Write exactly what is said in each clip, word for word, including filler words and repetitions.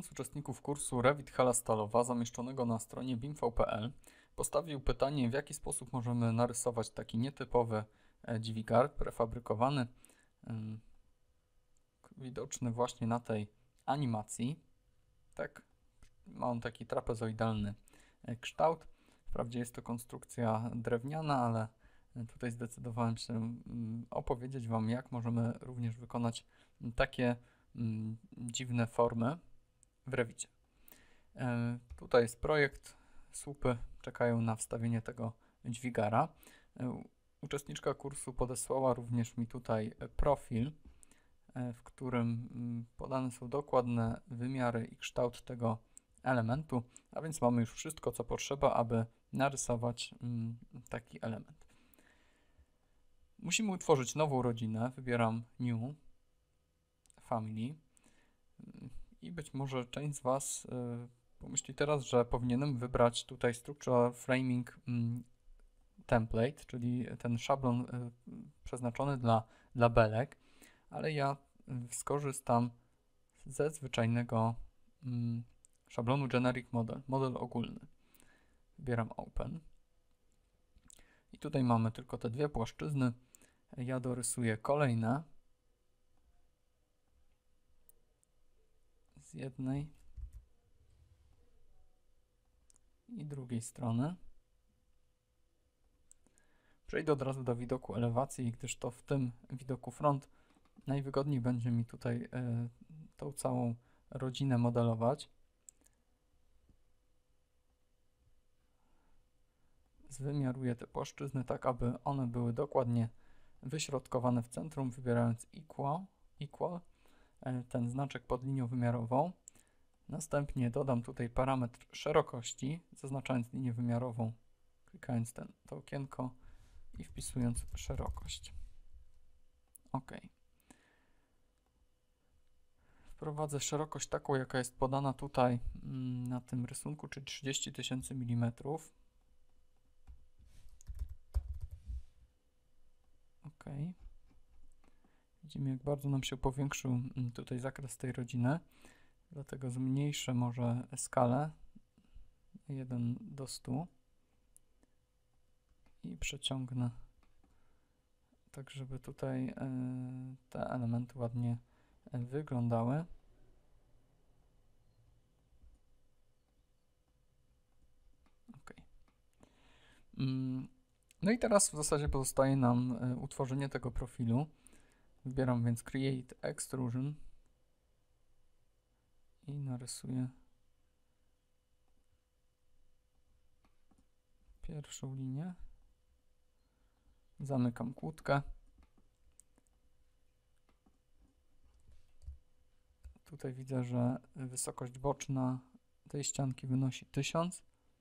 z uczestników kursu Revit Hala Stalowa zamieszczonego na stronie bim kropka p l postawił pytanie, w jaki sposób możemy narysować taki nietypowy dźwigar prefabrykowany, widoczny właśnie na tej animacji. Tak, ma on taki trapezoidalny kształt. Wprawdzie jest to konstrukcja drewniana, ale tutaj zdecydowałem się opowiedzieć Wam, jak możemy również wykonać takie dziwne formy w Revicie. Tutaj jest projekt, słupy czekają na wstawienie tego dźwigara. Uczestniczka kursu podesłała również mi tutaj profil, w którym podane są dokładne wymiary i kształt tego elementu, a więc mamy już wszystko, co potrzeba, aby narysować taki element. Musimy utworzyć nową rodzinę. Wybieram New Family i być może część z Was pomyśli teraz, że powinienem wybrać tutaj Structural Framing Template, czyli ten szablon przeznaczony dla, dla belek, ale ja skorzystam ze zwyczajnego szablonu Generic Model, model ogólny. Wybieram Open. I tutaj mamy tylko te dwie płaszczyzny. Ja dorysuję kolejne z jednej i drugiej strony. Przejdę od razu do widoku elewacji, gdyż to w tym widoku front najwygodniej będzie mi tutaj y, tą całą rodzinę modelować. Zwymiaruję te płaszczyzny tak, aby one były dokładnie wyśrodkowane w centrum, wybierając Equal, equal ten znaczek pod linią wymiarową. Następnie dodam tutaj parametr szerokości, zaznaczając linię wymiarową, klikając ten, to okienko i wpisując szerokość. OK. Wprowadzę szerokość taką, jaka jest podana tutaj na tym rysunku, czyli trzydzieści tysięcy milimetrów. OK. Widzimy, jak bardzo nam się powiększył tutaj zakres tej rodziny. Dlatego zmniejszę może skalę jeden do stu i przeciągnę tak, żeby tutaj te elementy ładnie wyglądały. OK. No i teraz w zasadzie pozostaje nam utworzenie tego profilu. Wybieram więc Create Extrusion i narysuję pierwszą linię. Zamykam kłódkę. Tutaj widzę, że wysokość boczna tej ścianki wynosi tysiąc.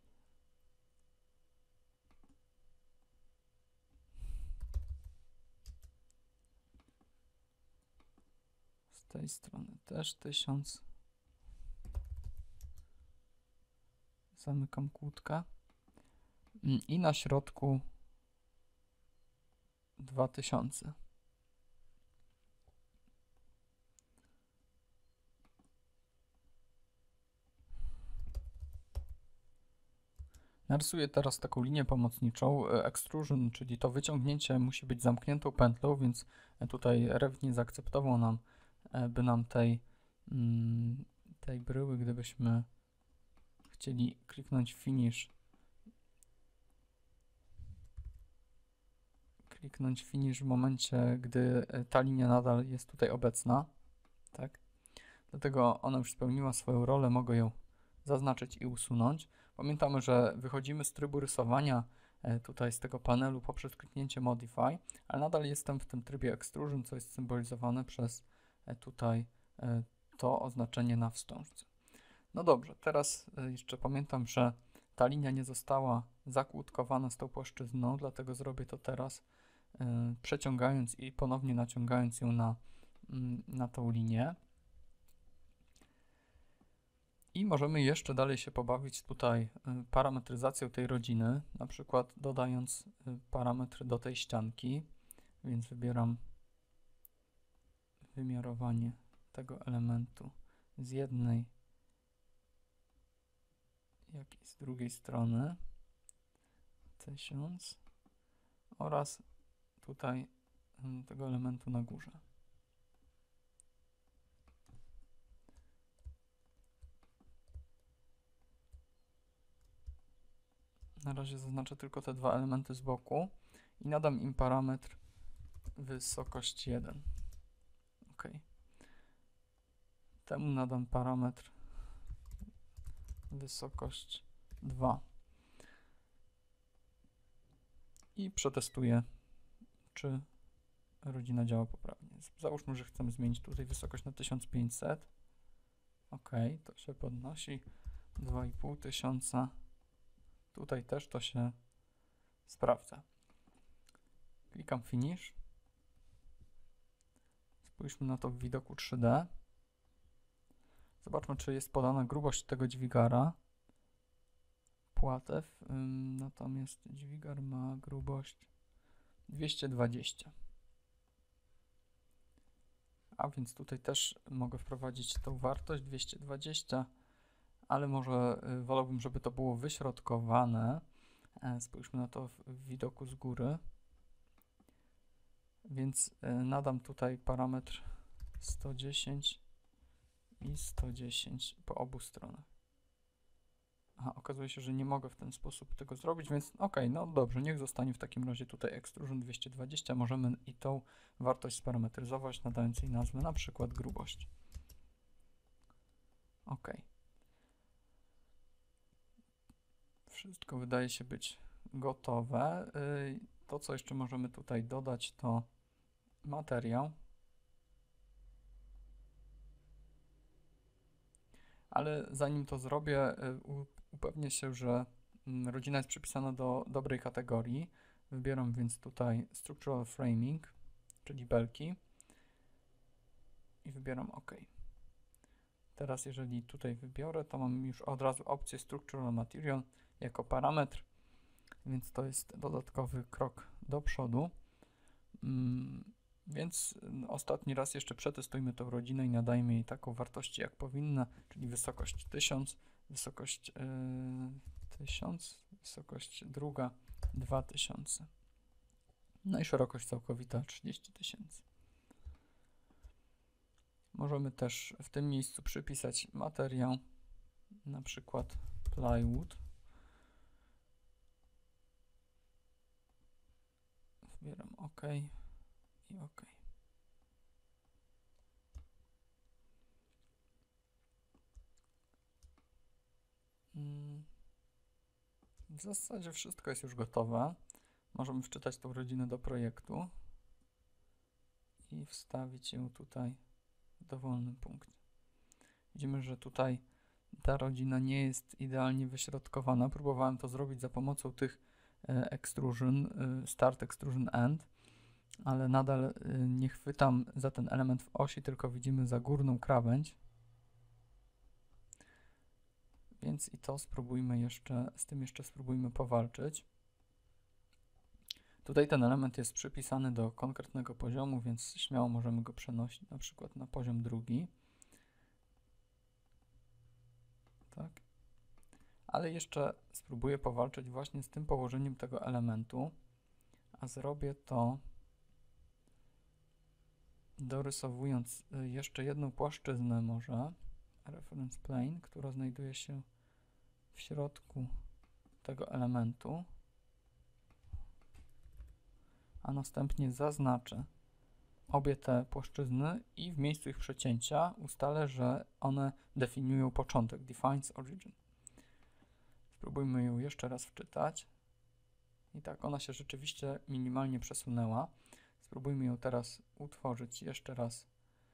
Z tej strony też tysiąc. Zamykam kłódkę. I na środku dwa tysiące. Narysuję teraz taką linię pomocniczą. Extrusion, czyli to wyciągnięcie musi być zamkniętą pętlą, więc tutaj Revit nie zaakceptował nam, by nam tej, tej bryły, gdybyśmy chcieli kliknąć Finish, kliknąć Finish w momencie, gdy ta linia nadal jest tutaj obecna. Tak? Dlatego ona już spełniła swoją rolę, mogę ją zaznaczyć i usunąć. Pamiętamy, że wychodzimy z trybu rysowania tutaj z tego panelu poprzez kliknięcie Modify, ale nadal jestem w tym trybie Extrusion, co jest symbolizowane przez tutaj to oznaczenie na wstążce. No dobrze, teraz jeszcze pamiętam, że ta linia nie została zakłódkowana z tą płaszczyzną, dlatego zrobię to teraz, przeciągając i ponownie naciągając ją na, na tą linię. I możemy jeszcze dalej się pobawić tutaj parametryzacją tej rodziny, na przykład dodając parametry do tej ścianki, więc wybieram wymiarowanie tego elementu z jednej jak i z drugiej strony tysiąc oraz tutaj tego elementu na górze. Na razie zaznaczę tylko te dwa elementy z boku i nadam im parametr wysokość jeden. OK. Temu nadam parametr wysokość dwa. I przetestuję, czy rodzina działa poprawnie. Załóżmy, że chcemy zmienić tutaj wysokość na tysiąc pięćset. OK, to się podnosi. dwa i pół tysiąca. Tutaj też to się sprawdza. Klikam Finish. Spójrzmy na to w widoku trzy D. Zobaczmy, czy jest podana grubość tego dźwigara. Płatew. Natomiast dźwigar ma grubość dwieście dwadzieścia. A więc tutaj też mogę wprowadzić tą wartość dwieście dwadzieścia, ale może wolałbym, żeby to było wyśrodkowane. Spójrzmy na to w widoku z góry. Więc nadam tutaj parametr sto dziesięć i sto dziesięć po obu stronach. Aha, okazuje się, że nie mogę w ten sposób tego zrobić, więc ok, no dobrze, niech zostanie w takim razie tutaj Extrusion dwieście dwadzieścia. Możemy i tą wartość sparametryzować, nadając jej nazwę, na przykład grubość. Ok. Wszystko wydaje się być gotowe. To, co jeszcze możemy tutaj dodać, to materiał. Ale zanim to zrobię, upewnię się, że rodzina jest przypisana do dobrej kategorii. Wybieram więc tutaj Structural Framing, czyli belki i wybieram OK. Teraz jeżeli tutaj wybiorę, to mam już od razu opcję Structural Material jako parametr, więc to jest dodatkowy krok do przodu. Więc ostatni raz jeszcze przetestujmy tą rodzinę i nadajmy jej taką wartość, jak powinna, czyli wysokość tysiąc, wysokość yy, tysiąc, wysokość druga dwa tysiące. No i szerokość całkowita trzydzieści tysięcy. Możemy też w tym miejscu przypisać materiał, na przykład plywood. Wybieram OK i OK. W zasadzie wszystko jest już gotowe. Możemy wczytać tą rodzinę do projektu i wstawić ją tutaj w dowolnym punkcie. Widzimy, że tutaj ta rodzina nie jest idealnie wyśrodkowana. Próbowałem to zrobić za pomocą tych extrusion, start, extrusion, end, ale nadal nie chwytam za ten element w osi, tylko widzimy za górną krawędź. Więc i to spróbujmy jeszcze, z tym jeszcze spróbujmy powalczyć. Tutaj ten element jest przypisany do konkretnego poziomu, więc śmiało możemy go przenosić na przykład na poziom drugi. Tak. Ale jeszcze spróbuję powalczyć właśnie z tym położeniem tego elementu, a zrobię to dorysowując jeszcze jedną płaszczyznę może, reference plane, która znajduje się w środku tego elementu, a następnie zaznaczę obie te płaszczyzny i w miejscu ich przecięcia ustalę, że one definiują początek, defines origin. Spróbujmy ją jeszcze raz wczytać. I tak, ona się rzeczywiście minimalnie przesunęła. Spróbujmy ją teraz utworzyć jeszcze raz.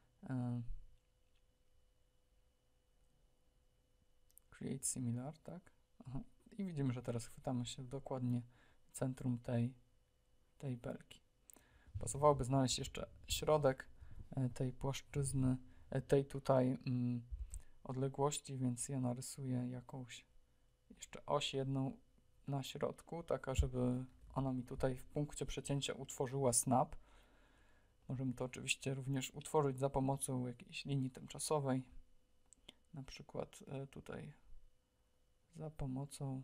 Create similar, tak? Aha. I widzimy, że teraz chwytamy się dokładnie w centrum tej, tej belki. Pasowałoby znaleźć jeszcze środek tej płaszczyzny, tej tutaj mm, odległości, więc ja narysuję jakąś jeszcze oś jedną na środku, taka, żeby ona mi tutaj w punkcie przecięcia utworzyła snap. Możemy to oczywiście również utworzyć za pomocą jakiejś linii tymczasowej. Na przykład tutaj za pomocą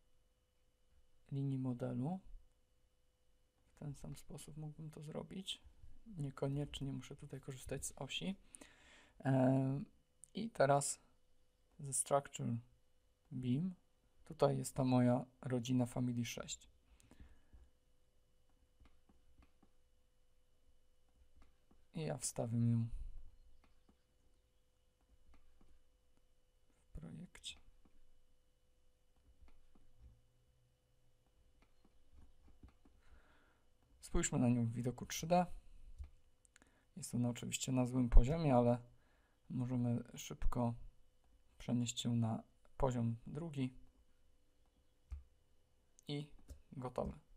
linii modelu. W ten sam sposób mógłbym to zrobić. Niekoniecznie muszę tutaj korzystać z osi. E, I teraz ze Structure Beam. Tutaj jest ta moja rodzina Family sześć. I ja wstawię ją w projekcie. Spójrzmy na nią w widoku trzy D. Jest ona oczywiście na złym poziomie, ale możemy szybko przenieść się na poziom drugi i gotowe.